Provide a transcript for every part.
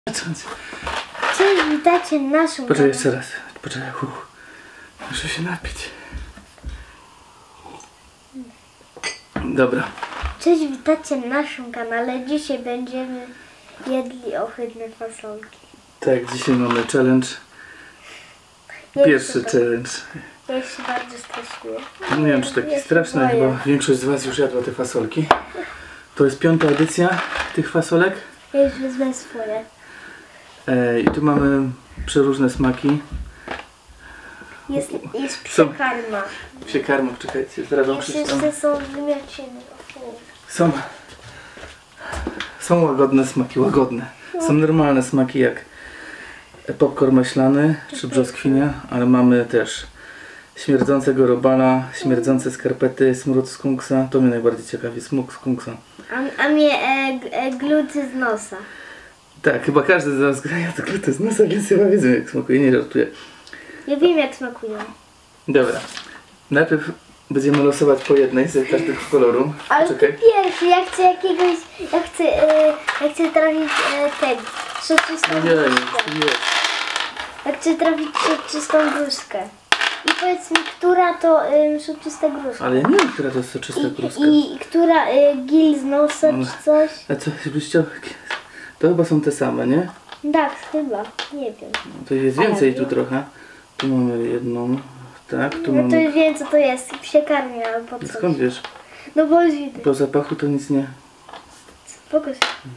Cześć, witajcie naszą Poczekaj jeszcze raz. Poczekaj. Muszę się napić. Dobra. Cześć, witajcie na naszym kanale. Dzisiaj będziemy jedli ohydne fasolki. Tak, dzisiaj mamy challenge. Pierwszy challenge. Ja się bardzo stresuję. Nie wiem, czy taki straszny, chyba większość z was już jadła te fasolki. To jest 5. edycja tych fasolek. Ja już wezmę swoje. I tu mamy przeróżne smaki. Jest przekarma. Przekarma, czekajcie, zaraz wam przeczytam. Jeszcze są wymiociny. Są łagodne smaki, łagodne. Są normalne smaki jak popcorn maślany czy brzoskwinia, ale mamy też śmierdzącego robala, śmierdzące skarpety, smród skunksa. To mnie najbardziej ciekawi, smród skunksa. A mnie gluty z nosa. Tak, chyba każdy z nas jadł gluty z nosa, więc chyba wiedzą jak smakuje, nie żartuję. Ja wiem jak smakują. Dobra, najpierw będziemy losować po jednej z każdego koloru. Ale Czekaj. ty pierwszy, ja chcę jakiegoś, ja chcę trafić soczystą Nie, gruszkę. nie. Ja chcę trafić soczystą gruszkę. I powiedz mi, która to soczysta gruszka. Ale ja nie wiem, która to jest soczysta gruszka. I która gil z nosa czy coś? A co, byś chciał? To chyba są te same, nie? Tak, chyba, nie wiem. To jest więcej tu trochę. Tu mamy jedną, tak, tu No to mamy... już wiem co to jest, psiekarnia albo coś. Skąd wiesz? No bo już widzę. Po zapachu to nic nie... Pokaż.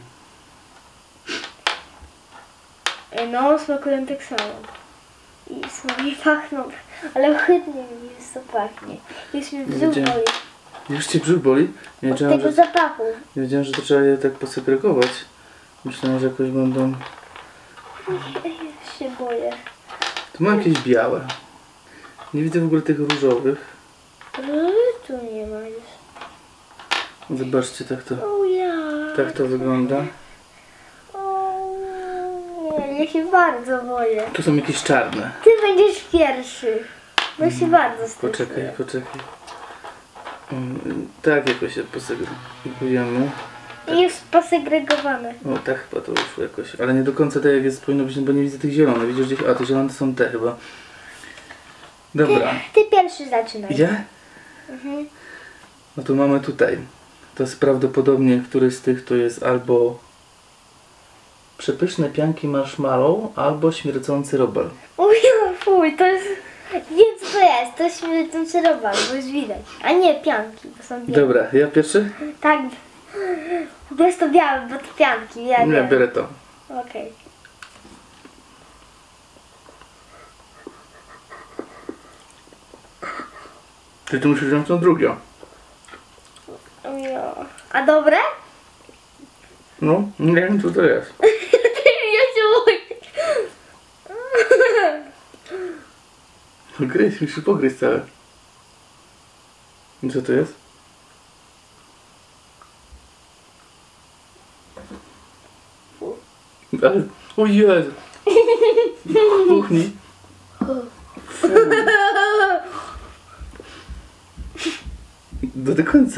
No, smakują tak samo. I pachną, ale ohydnie mi jest to pachnie. Już mi brzuch Wiedziałem. boli. Już cię brzuch boli? Nie Od wiedziałem, tego że... zapachu. Nie wiedziałem, że to trzeba je tak posegregować. Myślałem, że jakoś będą... Ja się boję. Tu mam jakieś białe. Nie widzę w ogóle tych różowych. Tu nie ma już. Zobaczcie, O ja. tak to wygląda. O, nie, ja się bardzo boję. Tu są jakieś czarne. Ty będziesz pierwszy. Bo się bardzo stresuję. Poczekaj. Tak jakoś się posegregujemy. I jest posegregowane. O, tak chyba to wyszło jakoś. Ale nie do końca tak jak jest powinno być, bo nie widzę tych zielonych. Widzisz gdzieś? A, te zielone są te chyba. Dobra. Ty pierwszy zaczynaj. Ja? Mhm. No to mamy tutaj. To jest prawdopodobnie któryś z tych to jest albo przepyszne pianki marshmallow, albo śmierdzący robal. Uj, fuj, to jest... Wiem co to jest. To jest śmierdzący robal, bo już widać. A nie, pianki, bo są białe. Dobra, ja pierwszy? Tak. Bierz to białe, bo to pianki. Ja Nie, wiem. biorę to. Okej. Ty tu musisz wziąć tą drugą. Ja. A dobre? No, nie wiem co to jest. Ja się boję. Gryź, musisz pogryźć całe. I co to jest? Ale, o Jezu! Kuchni. Do końca.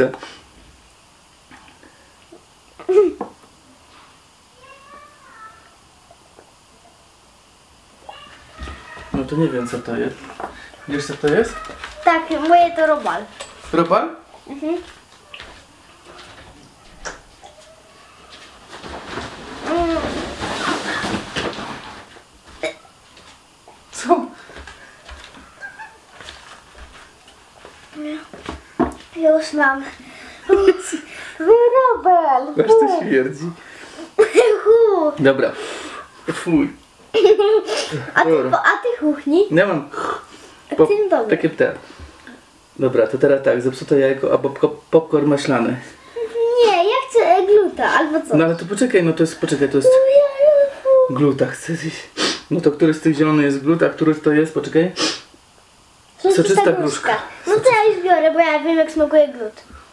No to nie wiem co to jest. Wiesz co to jest? Tak, moje to robal. Robal? Mhm. Co? Już mam. Robal. Aż to śmierdzi. Dobra. Fuj. A ty chuchni? Ja mam... Tym dobry. Takie te. Dobra, to teraz tak, zepsute jajko albo popcorn maślany. Nie, ja chcę gluta albo co? No ale to poczekaj, no to jest, poczekaj, to jest gluta, chcę zjeść. No to który z tych zielonych jest gluta, a który to jest, poczekaj. Soczysta gruszka. No to ja już biorę, bo ja wiem jak smakuje glut.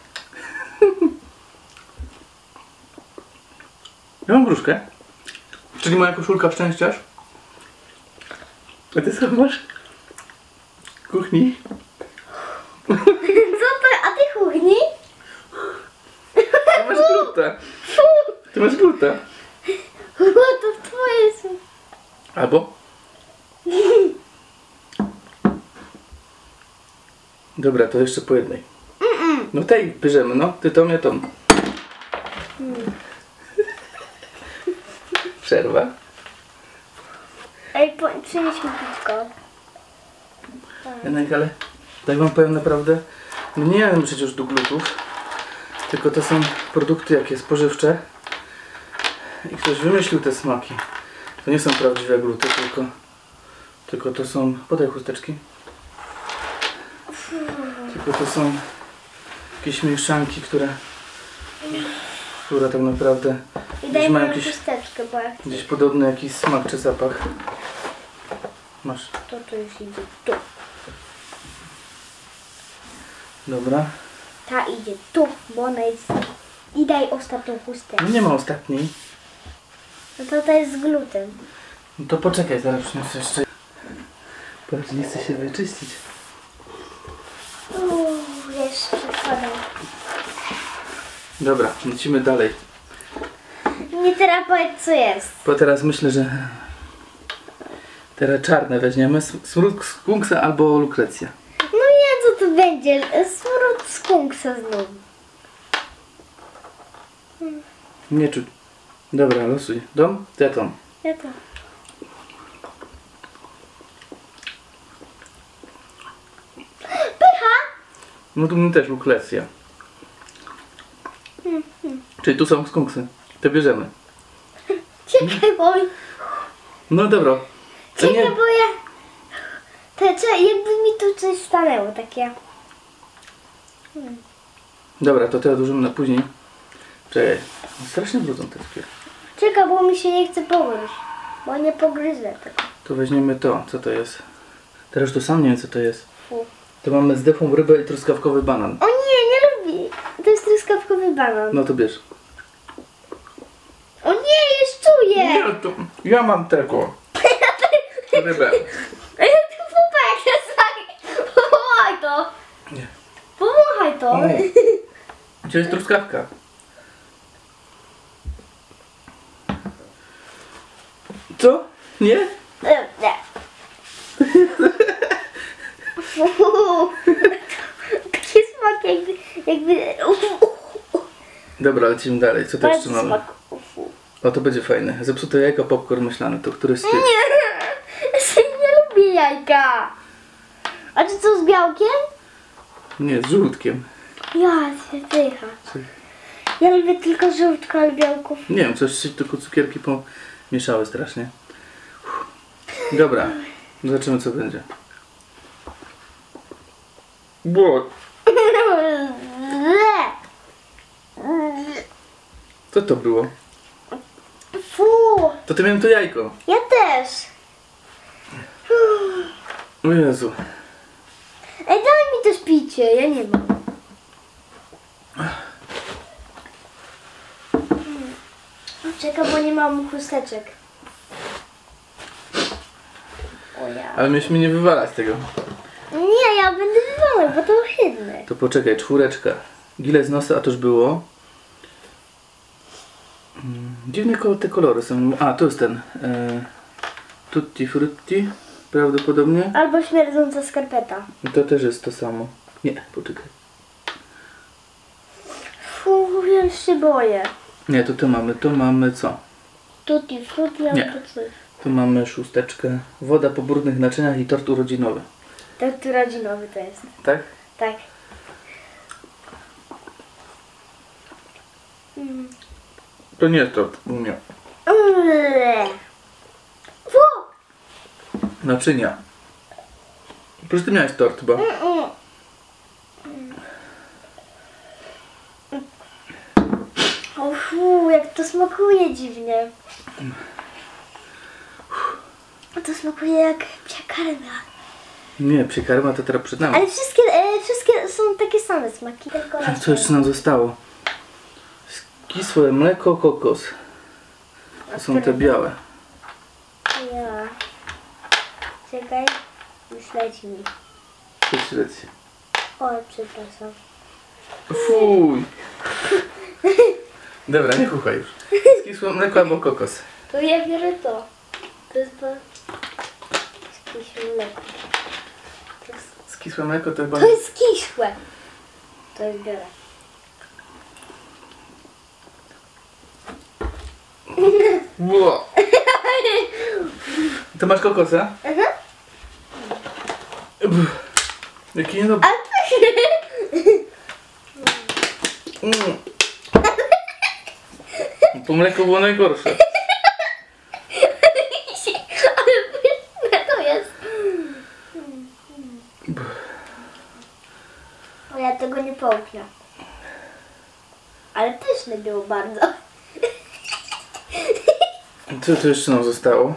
Ja mam gruszkę. Czyli moja koszulka szczęściarz. A ty co masz? Kuchni. Co to? A ty chuchni? Ty masz gluta. Ty masz gluta. To twoja Albo? Dobra, to jeszcze po jednej. No tej bierzemy, no. Ty tą, ja tą. Przerwa. Ej, przynieś mi piwko. Janek, ale tak wam powiem naprawdę, no nie jadłem przecież glutów, tylko to są produkty jakie spożywcze i ktoś wymyślił te smaki. To nie są prawdziwe gluty, tylko to są, podaj chusteczki, tylko to są jakieś mieszanki, które tak naprawdę I gdzieś daj mają mi jakiś, chusteczkę, bo jak gdzieś podobny jakiś smak czy zapach. Masz. to już idzie tu. Dobra. Ta idzie tu, bo ona jest... I daj ostatnią chusteczkę. No nie ma ostatniej. No to jest z glutem. No to poczekaj, zaraz przyniosę jeszcze. Patrz, nie chcę się wyczyścić. Jeszcze przykładam. Dobra, lecimy dalej. Nie teraz powiedz co jest. Bo teraz myślę, że teraz czarne weźmiemy. Smród skunksa albo lukrecja. No nie, co to będzie? Smród skunksa znów. Nie czuć. Dobra, losuj. Dom? Ja tą. Ja to. Pycha! No tu też lukrecja. Czyli tu są skunksy. To bierzemy. Czekaj, bo... No dobra. To Czekaj, nie... bo ja... jakby mi tu coś stanęło takie. Dobra, to teraz odłożymy na później. Czekaj. Strasznie brudzą te cukierki. Czekaj, bo mi się nie chce pogryźć. Bo nie pogryzę tego. To weźmiemy to. Co to jest? Teraz to sam nie wiem co to jest. Fu. To mamy zdechłą rybę i truskawkowy banan. O nie, nie lubię. To jest truskawkowy banan. No to bierz. O nie, już czuję. to... Ja mam tego. Rybę. Pupek, pomachaj to. Nie. Pomachaj to. O. Gdzie jest truskawka? Co? Nie? Nie. Fu. Taki smak jakby... Dobra, lecimy dalej. Co to jeszcze Bardzo mamy? smak. Fu. O, to będzie fajne. Zepsute jajko, popcorn myślany. To któryś z tych. Nie, nie lubię jajka. A czy co z białkiem? Nie, z żółtkiem. Ja się pycha. Ja lubię tylko żółtko, ale białków. Nie wiem, coś się tylko cukierki pomieszały strasznie. Dobra, zobaczymy co będzie. Bo, co to było? Fu, To ty miałem to jajko. ja też. O Jezu. Ej, daj mi też picie, ja nie mam. Czekaj, bo nie mam chusteczek. O ja. Ale mieliśmy nie wywalać tego. Nie, ja będę wywalał, bo to ohydne. To poczekaj, 4. Gile z nosa, a to już było. Dziwne te kolory są. A, to jest ten. Tutti frutti. Prawdopodobnie. Albo śmierdząca skarpeta. I to też jest to samo. Nie, poczekaj. Fu, ja się boję. Nie, to mamy co? Tutti frutti Nie. albo coś. Tu mamy 6. Woda po brudnych naczyniach i tort urodzinowy. Tort rodzinowy to jest. Tak? Tak. To nie jest tort, umiem. Fu! Naczynia. Przecież ty miałeś tort chyba. O fu, jak to smakuje dziwnie. To smakuje jak psiakarma. Nie, psiekarma to teraz przed nami. Ale wszystkie są takie same smaki. Tylko A co jeszcze nam zostało? Kisłe mleko, kokos. To są te białe. Ja. Czekaj, już leci mi. Leci. Oj, przepraszam. Fuj. Dobra, nie chuchaj już. Kisłe mleko albo kokos. To ja biorę to. To jest skisłe mleko. Skisłe mleko to chyba... To jest kiszłe. To jest biorę. Ło. To masz kokosa? Mhm. Jaki niedobry. To mleko było najgorsze. Ale pyszne to jest. O, ja tego nie połknę. Ale pyszne było bardzo. Co tu jeszcze nam zostało?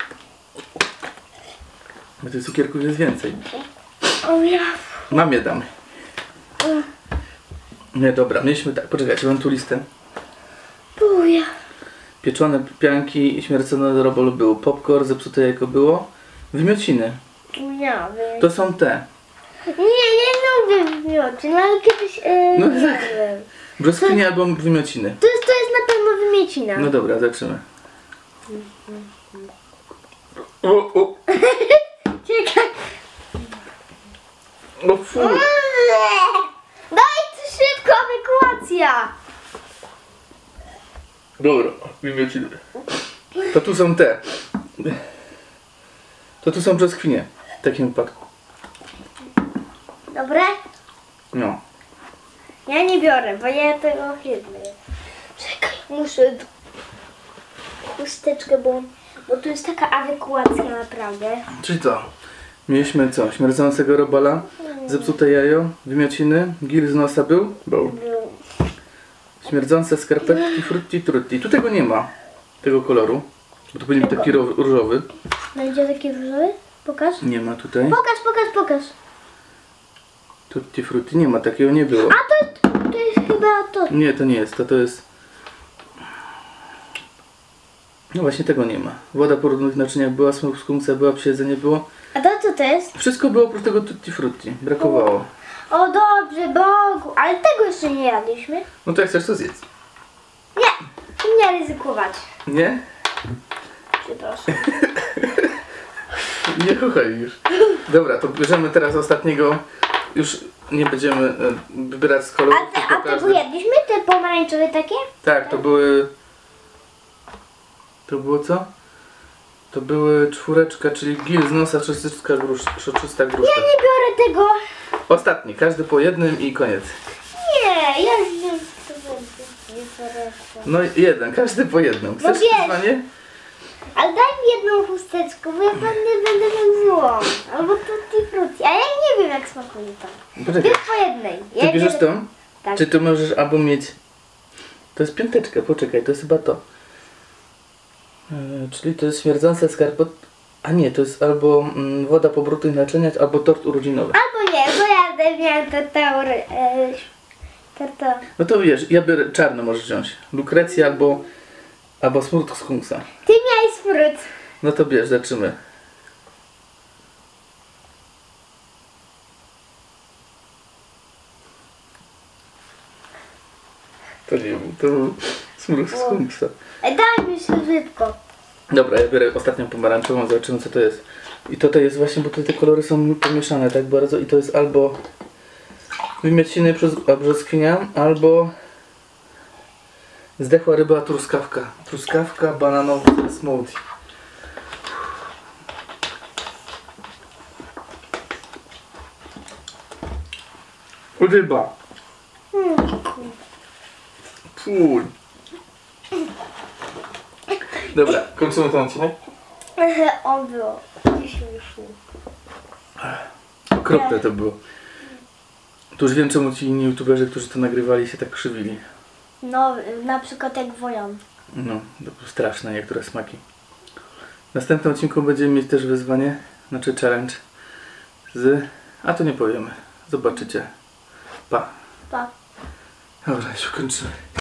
Bo tych cukierków jest więcej. O ja. Mamie damy. Nie, dobra, mieliśmy tak, poczekajcie, mam tu listę. Buja. Pieczone pianki i śmiercone do robolu było. Popcorn, zepsute jajko było. Wymiociny. Nie wiem. To są te. Nie lubię wymioty, no ale kiedyś No nie tak. wiem. Brzoskwinie albo wymiociny. To jest na pewno wymiecina. No dobra, zaczynamy. O. Czekaj. O fu. Daj tu szybko, ewakuacja. Dobra, wymiociny. To tu są te. To tu są brzoskwinie. W takim wypadku. Dobre? No. Ja nie biorę, bo ja tego chyba. Czekaj, muszę chusteczkę, bo tu jest taka ewakuacja naprawdę. Czyli co? Mieliśmy co? Śmierdzącego robala, zepsute jajo, wymiociny, gil z nosa był? Był. Śmierdzące skarpetki, frutti, trutti. Tu tego nie ma. Tego koloru. Bo to powinien być taki różowy. Będzie taki różowy? Pokaż. Nie ma tutaj. Pokaż. Tutti frutti nie ma, takiego nie było. A to jest chyba to. Nie, to nie jest, to jest... No właśnie tego nie ma. Woda po różnych naczyniach była, smok z kumca była, psiedzenie było. A to co to jest? Wszystko było oprócz tego tutti frutti. Brakowało. O dobrze, Bogu, ale tego jeszcze nie jadliśmy. No to jak chcesz to zjedz. Nie ryzykować. Nie? Przepraszam. Nie chuchaj już. Dobra, to bierzemy teraz ostatniego. Już nie będziemy wybierać z kolorów. A tylko tego każdy- jedliśmy? Te pomarańczowe takie? Tak, to były... To było co? To były czwóreczka, czyli gil z nosa, soczysta gruszka. Ja nie biorę tego. Ostatni, każdy po jednym i koniec. Nie, ja wiem, co to będzie. Nie biorę. No jeden, każdy po jednym. Chcesz wiesz. wyzwanie? Ale daj mi jedną chusteczkę, bo ja pewnie będę miał złą. Albo tutti frutti. A ja nie wiem, jak smakuje to. Poczekaj, Bierz po jednej. ty bierzesz tą? Tak. Czy tu możesz albo mieć... To jest piąteczka, poczekaj, to jest chyba to. Czyli to jest śmierdzące skarpet... A nie, to jest albo woda po brudnych naczyniach, albo tort urodzinowy. Albo nie, bo ja miałam to. No to wiesz, ja biorę czarno możesz wziąć. Lukrecję albo smród z kunksa. Ty miałeś smród. No to bierz, zaczymy. To nie był, to był smród z kunksa. Daj mi się szybko. Dobra, ja biorę ostatnią pomarańczową, zobaczymy co to jest. I to jest właśnie, bo tutaj te kolory są pomieszane tak bardzo i to jest albo wymiociny brzoskwinia, albo zdechła ryba truskawka. Truskawka bananowy smoothie. Ryba. Fuj. Dobra, kończymy ten odcinek. On było. Dzisiaj już nie. Okropne to było. Tu już wiem czemu ci inni youtuberzy, którzy to nagrywali, się tak krzywili. No, na przykład jak wojan. No, to było straszne niektóre smaki. W następnym odcinku będziemy mieć też wyzwanie, znaczy challenge z... A to nie powiemy. Zobaczycie. Pa. Pa. Dobra, już kończymy.